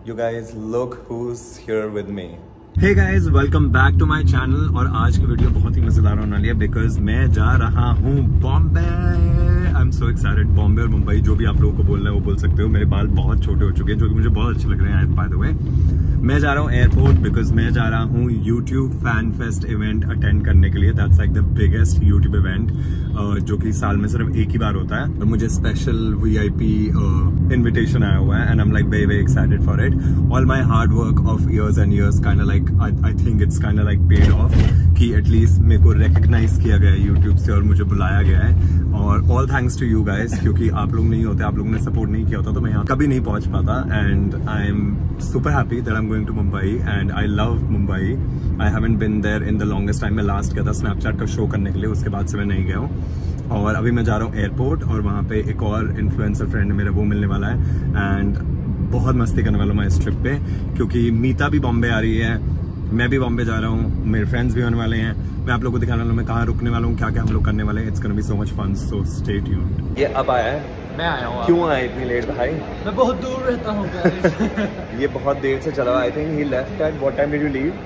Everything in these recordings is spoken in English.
You guys look who's here with me. Hey guys, welcome back to my channel। और आज की video बहुत ही मजेदार होने वाली है बिकॉज मैं जा रहा हूँ Bombay. I am so excited. Bombay और मुंबई जो भी आप लोगों को बोलना है वो बोल सकते हो। मेरे बाल बहुत छोटे हो चुके हैं जो कि मुझे बहुत अच्छे लग रहे हैं। बाय द वे मैं जा रहा हूँ एयरपोर्ट बिकॉज मैं जा रहा हूँ YouTube fan fest event attend करने के लिए। That's like the biggest YouTube event जो कि साल में सिर्फ एक ही बार होता है। तो मुझे स्पेशल VIP इन्विटेशन आया हुआ है and I am like very excited for it. All my hard work of years and years kind of like I think it's kind of like paid off कि एटलीस्ट मेरे को recognise किया गया है YouTube से और मुझे बुलाया गया है। और all thanks to you guys, क्योंकि आप लोग नहीं होते, आप लोगों ने सपोर्ट नहीं किया होता तो मैं यहाँ कभी नहीं पहुंच पाता। And I am super happy that I am going to Mumbai and I love Mumbai. I haven't been there in the longest time. मैं लास्ट गया था स्नैपचैट का शो करने के लिए, उसके बाद से मैं नहीं गया हूँ। और अभी मैं जा रहा हूँ एयरपोर्ट और वहाँ पे एक और इन्फ्लुएंसर फ्रेंड मेरा वो मिलने वाला है एंड बहुत मस्ती करने वाला हूँ मैं इस ट्रिप पे, क्योंकि मीता भी बॉम्बे आ रही है, मैं भी बॉम्बे जा रहा हूँ, मेरे फ्रेंड्स भी होने वाले हैं। मैं आप लोगों को दिखाने वाला हूँ मैं कहाँ रुकने वाला हूँ, क्या क्या हम लोग करने वाले हैं। It's gonna be so much fun, so stay tuned. ये अब आया है। मैं आया हूँ। क्यों आया इतनी लेट भाई? मैं बहुत दूर रहता हूँ। ये बहुत देर से चला। I think he left at what time did you leave?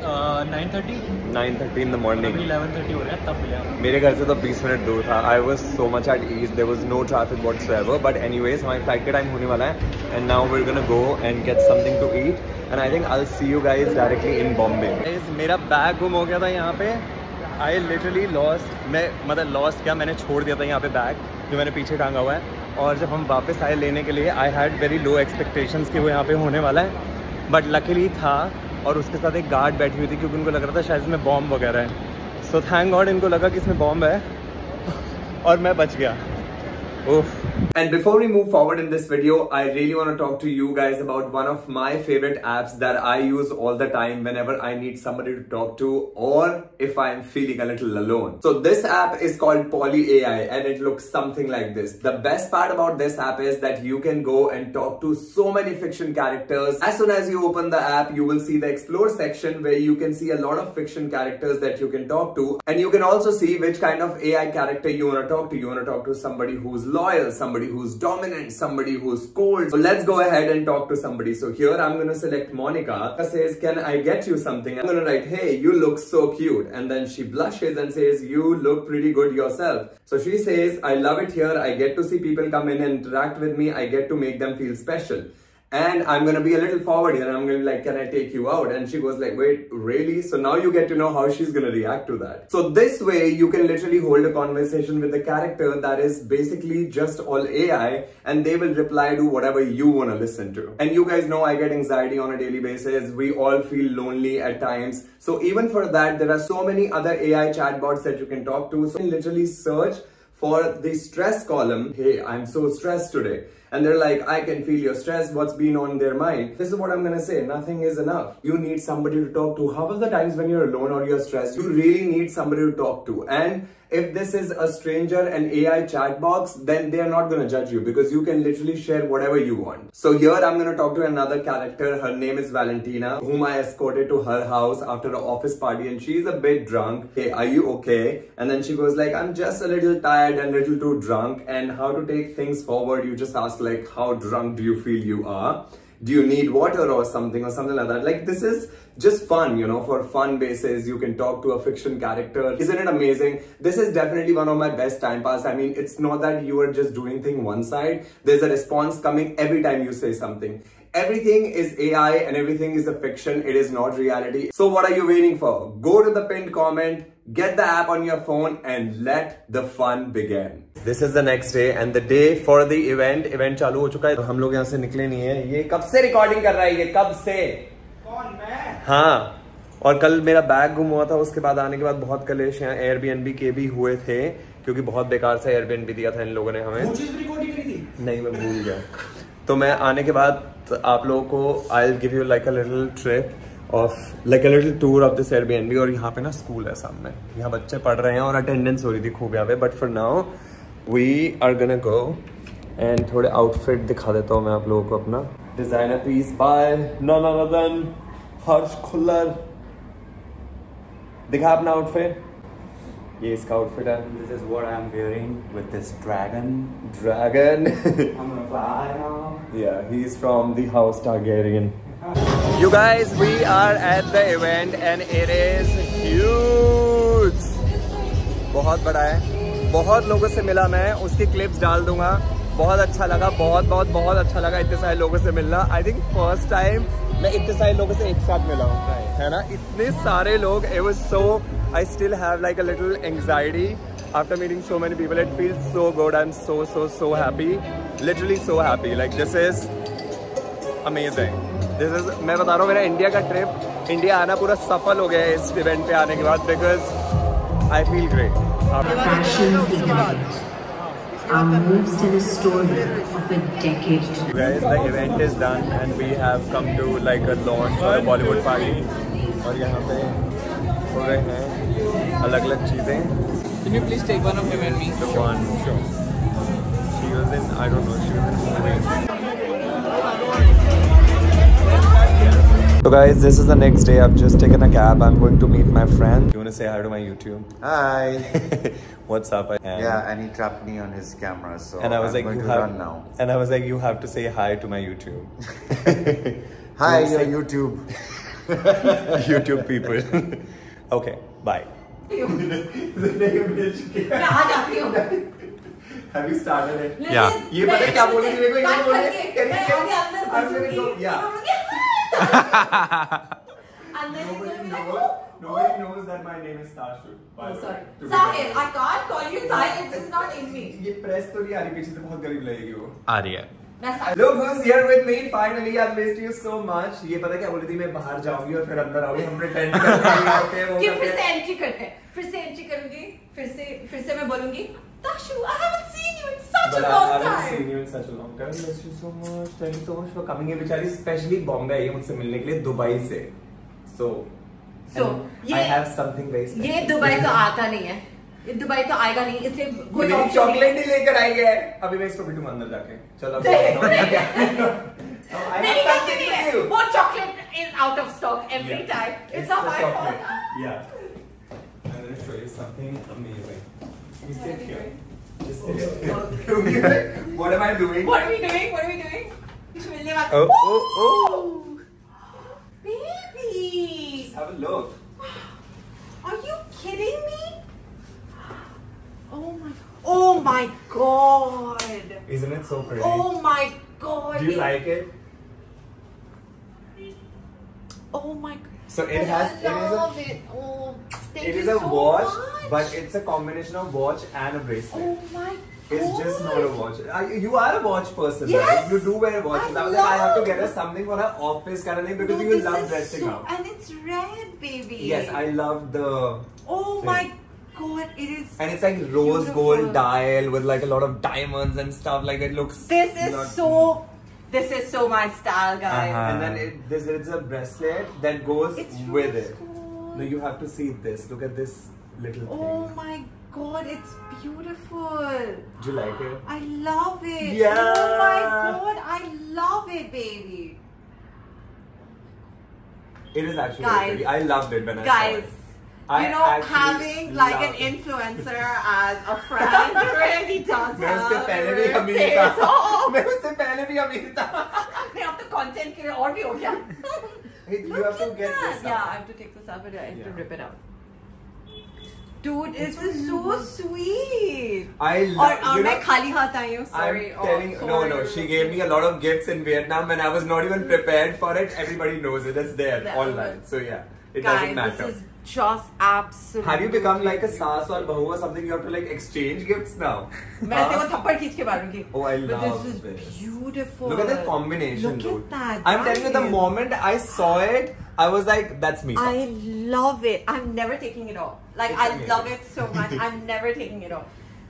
9:30 in the morning. 11:30 हो रहा है तब मिला। मेरे घर से तो 20 मिनट दूर था। I was so much at ease, there was no traffic whatsoever. But anyways हमारी फ्लाइट का टाइम होने वाला है and now we are gonna go and get something to eat and I think I will see you guys directly in Bombay. मेरा bag गुम हो गया था यहाँ पे। I literally lost. मैं मतलब लॉस्ट क्या, मैंने छोड़ दिया था यहाँ पे बैग जो मैंने पीछे टांगा हुआ है। और जब हम वापस आए लेने के लिए I had very low expectations कि वो यहाँ पे होने वाला है, बट लकीली था। और उसके साथ एक गार्ड बैठी हुई थी क्योंकि उनको लग रहा था शायद इसमें बॉम्ब वगैरह है। सो थैंक गॉड इनको लगा कि इसमें बॉम्ब है और मैं बच गया। And before we move forward in this video, I really want to talk to you guys about one of my favorite apps that I use all the time whenever I need somebody to talk to or if I'm feeling a little alone. So this app is called Poly AI and it looks something like this. The best part about this app is that you can go and talk to so many fiction characters. As soon as you open the app, you will see the explore section where you can see a lot of fiction characters that you can talk to, and you can also see which kind of AI character you want to talk to. You want to talk to somebody who's loyal, somebody who's dominant, somebody who's cold. So let's go ahead and talk to somebody. So here I'm going to select Monica. It says, can I get you something? I'm going to write, hey, you look so cute. And then she blushes and says, you look pretty good yourself. So she says, I love it here. I get to see people come in and interact with me. I get to make them feel special. And I'm going to be a little forward here. I'm going to be like, can I take you out? And she goes like, wait, really? So now you get to know how she's going to react to that. So this way you can literally hold a conversation with the character that is basically just all AI and they will reply to whatever you want to listen to. And you guys know I get anxiety on a daily basis. We all feel lonely at times. So even for that, there are so many other AI chatbots that you can talk to. So you can literally search for the stress column. Hey, I'm so stressed today. And they're like, I can feel your stress. What's been on their mind? This is what I'm going to say. Nothing is enough. You need somebody to talk to. Half of the times when you're alone or you're stressed, you really need somebody to talk to. And if this is a stranger and AI chat box, then they are not going to judge you because you can literally share whatever you want. So here I'm going to talk to another character. Her name is Valentina, whom I escorted to her house after an office party and she's a bit drunk. Hey, are you okay? And then she goes like, I'm just a little tired and a little too drunk. And how to take things forward, you just ask like, how drunk do you feel you are? Do you need water or something like that? Like this is just fun, you know, for fun basis. You can talk to a fiction character. Isn't it amazing? This is definitely one of my best time pass. I mean, it's not that you are just doing thing one side. There's a response coming every time you say something. Everything is AI and everything is a fiction. It is not reality. So what are you waiting for? Go to the pinned comment, get the app on your phone and let the fun begin. This is the next day and the day for the event. Event चालू हो चुका है तो हम लोग यहाँ से निकले नहीं है। ये कब से रिकॉर्डिंग कर रहा है? ये कब से? कौन, मैं? हाँ। और कल मेरा बैग गुम हुआ था, उसके बाद आने के बाद बहुत कलेश यहाँ Airbnb के भी हुए थे क्योंकि बहुत बेकार सा Airbnb दिया था इन लोगों ने हमें। वो चीज़ रिकॉर्डिंग करी थी? नहीं, मैं भूल गया। तो मैं आने के बाद आप लोगों को I'll give you like a little trip of like a little tour of this Airbnb। और यहाँ पे ना स्कूल है सामने, यहाँ बच्चे पढ़ रहे हैं और अटेंडेंस हो रही थी खूब यहाँ पे। But for now we are gonna go and थोड़े आउटफिट दिखा देता हूँ मैं आप लोगों को अपना। Designer piece by none other than Harsh Khullar. दिखा अपना आउटफिट। ये इसका आउटफिट है। This is what I'm wearing with this dragon. Dragon. I'm gonna fly now. Yeah, he's from the house Targaryen. You guys, we are at the event and it is huge. बहुत बड़ा है, बहुत लोगों से मिला मैं, उसकी क्लिप्स डाल दूंगा. बहुत अच्छा लगा, बहुत अच्छा लगा इतने सारे लोगों से मिलना. आई थिंक फर्स्ट टाइम मैं इतने सारे लोगों से एक साथ मिला हूँ, है ना. इतने सारे लोग. It was so, I still have like a little anxiety after meeting so many people. It feels so good. I'm so happy, literally so happy. Like this is amazing. This is, मैं बता रहा हूँ, मेरा India का trip, India आना पूरा सफल हो गया है इस इवेंट पे आने के बाद. Because I feel great. Our moves tell a story of a decade. Guys, the event is done and we have come to like a launch for a Bollywood party. और यहाँ पे हो रहे हैं अलग-अलग चीजें. Can you please take one of him and me? The one, sure. She was in, I don't know, she was in movie. So guys, this is the next day. I've just taken a cab. I'm going to meet my friend. You want to say hi to my YouTube? Hi. What's up? Yeah, and he trapped me on his camera, so and I was I'm like, going you to have, run now. And I was like, you have to say hi to my YouTube. Hi, your YouTube. YouTube people. Okay, bye. Have you started it? Yeah. ये पता है क्या बोल रही थी मेरे को? ये बोल रही है Nobody knows that my name is Tashu. Oh, sorry. Sahil, I can't call you Sahil. It's not in me. ये प्रेस तो नहीं आ रही, पीछे से बहुत गरीब लगेगी वो. आ रही है. Look who's here with me. Finally, I missed you so much. ये पता क्या बोल रही थी, मैं बाहर जाऊंगी और फिर अंदर आऊंगी. हम pretend करते हैं वो. कि फिर से एंट्री करते हैं. फिर से एंट्री करूंगी. फिर से मैं बोलूंगी. Tashu, I haven't seen you in such a long time. I haven't seen you in such a long time. Thank you so much. Thank you so much for coming here. बेचारी specially Bombay आई है मुझसे मिलने के लिए Dubai से. So I have something very special. ये Dubai तो आता नहीं है. ये दुबई तो आएगा नहीं. इसलिए कोई चॉकलेट ही लेकर आई है. अभी मैं इसको बिठूंगा अंदर जाके. चलो. मेरी गलती नहीं है. वो chocolate is out of stock every time. It's not my fault. Yeah. I'm gonna show you something amazing. You sit here. Just sit here. What am I doing? What are we doing? मिलने वाला. Oh. Baby. Just have a look. Are you kidding me? Oh my god. Isn't it so pretty? Oh my god. Do you like it? Oh my god. So it has. I love it. Oh, thank It you is a so watch, much. but it's a combination of watch and a bracelet. Oh my god. It's just not a watch. You are a watch person, Yes. right? You do wear watches. I was like, I have to get her love- something for her office kind of thing because No, you this love is dressing so, up. and it's red, baby. Yes, I love the. Oh thing. my god, it is. And it's like rose beautiful. gold dial with like a lot of diamonds and stuff. Like it looks. This is not- so. This is so my style, guys. And then this is a bracelet that goes It's with rose it. gold. No, you have to see this. Look at this little thing. Oh my god, it's beautiful. Do you like it? I love it. Yeah. Oh my god, I love it, baby. It is actually Guys. very pretty. I loved it when I saw Guys, it. I you know, actually having like an loved it. influencer as a friend really does मैं उससे help. पहले भी It अमीर pays था. off. मैं उससे पहले भी अमीर था. नहीं, अब तो content के लिए और भी हो गया. Hey, you have to get this Yeah, out. I have to take this out, but I have to Yeah. rip it out. Dude, this is so sweet. I और love. You मैं know, खाली हाथ आई हूँ. Sorry. I'm telling you, no. She gave me a lot of gifts in Vietnam when I was not even prepared for it. Everybody knows it. It's there That online. was- So yeah, it Guys, doesn't matter. this is just absolutely. Have you become like a saas or bahu or something? You have to like exchange gifts now. मैं तेरे को थप्पड़ खींच के मारूंगी. Oh, I But love this is this. beautiful. Look at the combination, Look dude. at that. I'm telling you, the guys. moment I saw it, I was like, that's me. I love it. I'm never taking it off. Like, It's I amazing. love it so much. I'm never taking it off.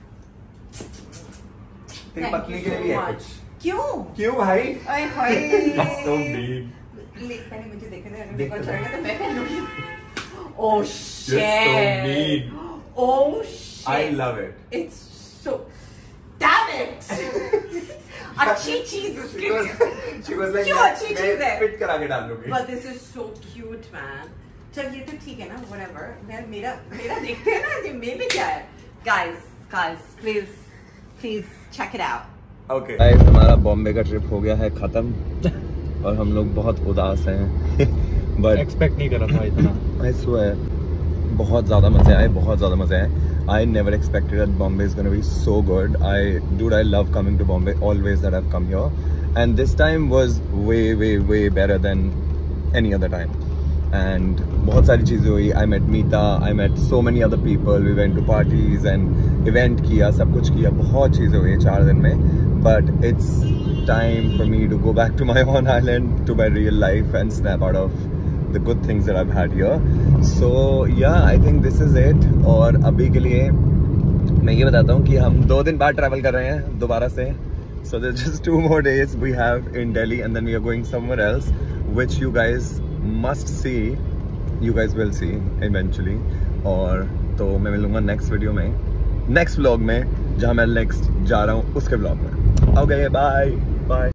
तेरी Thank पत्नी you के लिए so भी है much. कुछ. क्यों? क्यों भाई? अरे हाय. So mean. पहले मुझे देखने दे. अगर देख मेरे को तो अच्छा लगेगा तो मैं पहनूंगी. Oh shit. You're so mean. Oh shit. I love it. It's so. Damn it. अच्छी चीज She was like, क्यों अच्छी चीज है? मैं fit करा के डाल दूंगी. But this is so cute, man. चल ये तो ठीक है ना, whatever. मेरा देखते हैं ना, ये मेरे क्या है? Guys, please check it out. Okay. Guys, हमारा बॉम्बे का ट्रिप हो गया है खत्म. और हम लोग बहुत उदास हैं बट एक्सपेक्ट नहीं कर रहा था इतना। I swear, बहुत ज़्यादा मज़े आए, बहुत ज़्यादा मज़े आए। I never expected that Bombay is gonna be so good. Dude, I love coming to Bombay always that I've come here, and this time was way better than any other time. And बहुत सारी चीज़ें हुई. I met Meeta, I met so many other people. We went to parties and event किया, सब कुछ किया, बहुत चीज़ें हुई 4 दिन में. But it's time for me to go back to my own island, to my real life, and snap out of the good things that I've had here. So yeah, I think this is it. और अभी के लिए मैं ये बताता हूँ कि हम 2 दिन बाद ट्रैवल कर रहे हैं दोबारा से. So there's just 2 more days we have in Delhi, and then we are going somewhere else, which you guys must see. You guys will see eventually. और तो मैं मिलूँगा नेक्स्ट वीडियो में, नेक्स्ट व्लॉग में, जहाँ मैं नेक्स्ट जा रहा हूँ उसके व्लॉग में. Okay, bye.